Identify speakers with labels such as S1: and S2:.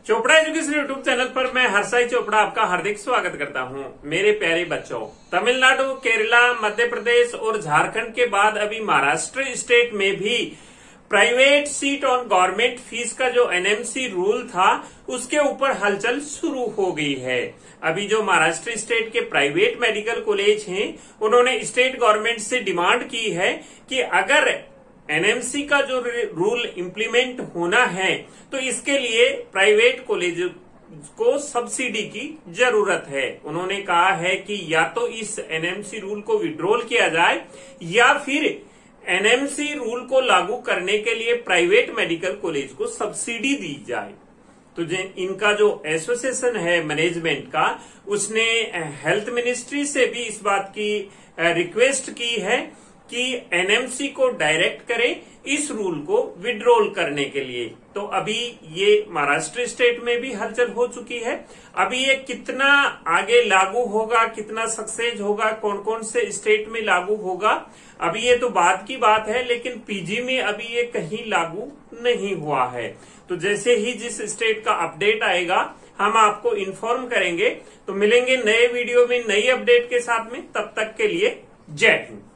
S1: Chopra education YouTube channel पर मैं हर्षाई चोपड़ा आपका हार्दिक स्वागत करता हूं। मेरे प्यारे बच्चों, तमिलनाडु, केरला, मध्य प्रदेश और झारखंड के बाद अभी महाराष्ट्र स्टेट में भी private seat on government fees का जो एनएमसी रूल था उसके ऊपर हलचल शुरू हो गई है। अभी जो महाराष्ट्र स्टेट के प्राइवेट मेडिकल कॉलेज हैं, उन्होंने स्टेट गवर्नमेंट से डिमांड की है कि अगर एनएमसी का जो रूल इम्प्लीमेंट होना है तो इसके लिए प्राइवेट कॉलेज को सब्सिडी की जरूरत है। उन्होंने कहा है कि या तो इस एनएमसी रूल को विड्रॉल किया जाए या फिर एनएमसी रूल को लागू करने के लिए प्राइवेट मेडिकल कॉलेज को सब्सिडी दी जाए। तो इनका जो एसोसिएशन है मैनेजमेंट का, उसने हेल्थ मिनिस्ट्री से भी इस बात की रिक्वेस्ट की है कि एनएमसी को डायरेक्ट करें इस रूल को विड्रॉल करने के लिए। तो अभी ये महाराष्ट्र स्टेट में भी हलचल हो चुकी है। अभी ये कितना आगे लागू होगा, कितना सक्सेस होगा, कौन कौन से स्टेट में लागू होगा, अभी ये तो बाद की बात है, लेकिन पीजी में अभी ये कहीं लागू नहीं हुआ है। तो जैसे ही जिस स्टेट का अपडेट आएगा हम आपको इन्फॉर्म करेंगे। तो मिलेंगे नए वीडियो में नई अपडेट के साथ में, तब तक के लिए जय हिंद।